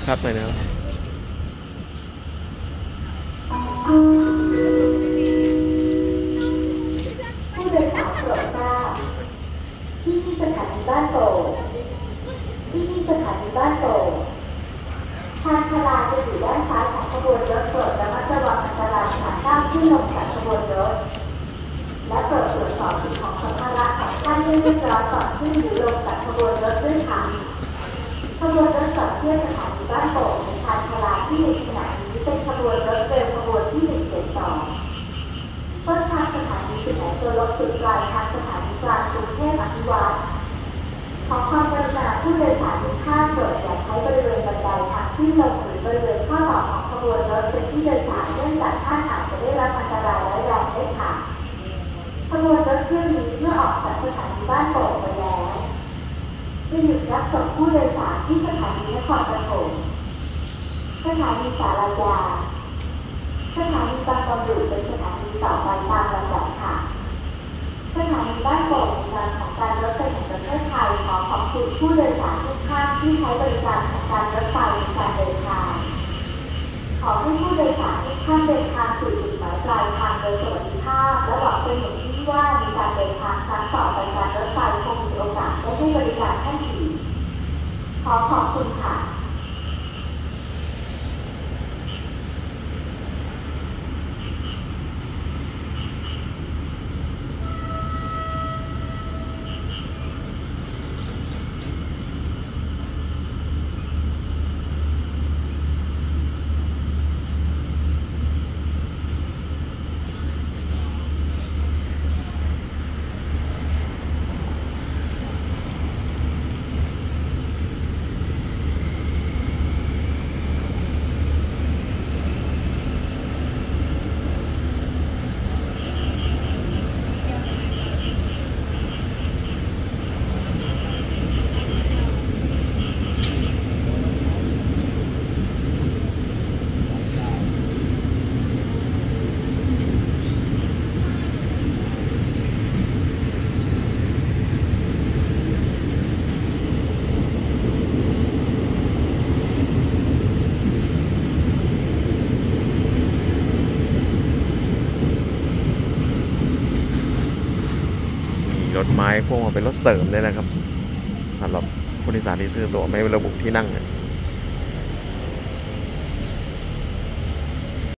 ชัดๆหน่อยนะครับผู้โดยสารโปรดทราบที่นี่สถานีบ้านโป่งที่นี่สถานีบ้านโป่งทางพลาจะอยู่ด้านซ้ายของขบวนรถโปรดระมัดระวังอันตรายหากก้าวขึ้นลงจากขบวนรถและโปรดตรวจสอบสิ่งของสัมภาระของท่านให้เรียบร้อยก่อนขึ้นหรือลงจากขบวนรถด้วยค่ะขบวนรถจอดเทียบสถานีบ้านโป่งในทางพลาที่ในขณะนี้เป็นขบวนรถเร็วขบวนที่172ต้นทางสถานีสุไหงโกลกจุดปลายทางสถานีกลางกรุงเทพอภิวัตรขอความกรุณาผู้โดยสารทุกท่านโปรดอย่าใช้บริเวณบันไดทางขึ้นลงหรือบริเวณข้อต่อของขบวนรถเป็นที่โดยสารเนื่องจากท่านอาจจะได้รับอันตรายร้ายแรงได้ค่ะขบวนรถเที่ยวนี้เมื่อออกจากสถานีบ้านโป่งไปแล้วจะหยุดรับส่งผู้โดยสารที่สถานีนครปฐมสถานีศาลายาสถานีบางบอนดูเป็นสถานีต่อไปตามลำดับค่ะสถานีบ้านโป่งในงานของการรถไฟแห่งประเทศไทยขอขอบคุณผู้โดยสารทุกท่านที่ใช้บริการของการรถไฟในการเดินทางขอให้ผู้โดยสารทุกท่านเดินทางสู่จุดหมายปลายทางโดยสวัสดิภาพและหวังเป็นอย่างยิ่งว่าในการเดินทางครั้งต่อไปการรถไฟคงมีโอกาสได้ให้บริการท่านอีกขอขอบคุณค่ะรถไม้พ่วงมาเป็นรถเสริมเลยนะครับสำหรับผู้โดยสารที่ซื้อตั๋วไม่ระบุที่นั่ง